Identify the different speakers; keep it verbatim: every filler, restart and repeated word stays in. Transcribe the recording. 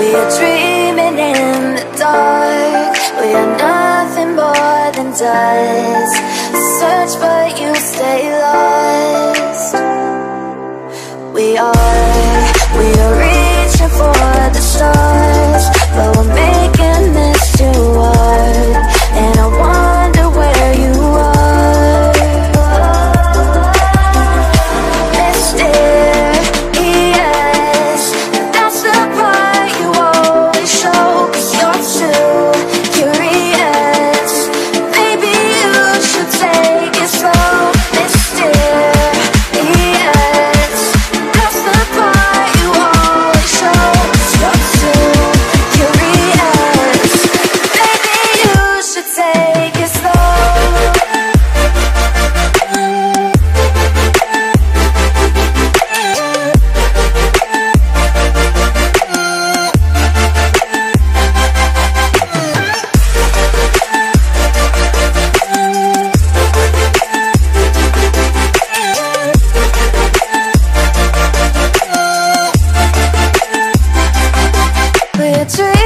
Speaker 1: We are dreaming in the dark. We are nothing more than dust. Search but you stay lost. We are, we are reaching for the stars, but we're making this too hard. And I wonder where you are. Mysterious, that's the part you always show. Cause you're too curious. Maybe you should take it slow. Mysterious, that's the part you always show. Cause you're too curious. Maybe you should take it slow. We're dreaming